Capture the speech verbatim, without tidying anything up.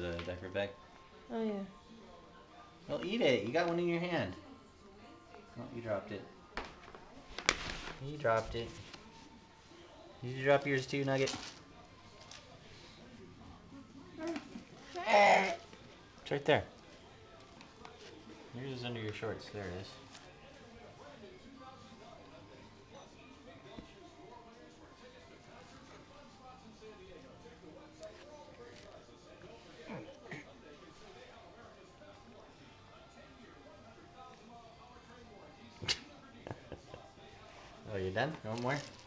the diaper bag. Oh, yeah. Well, eat it. You got one in your hand. Oh, you dropped it. You dropped it. Did you drop yours too, Nugget? It's right there. Yours is under your shorts. There it is. Oh, you done? You want more?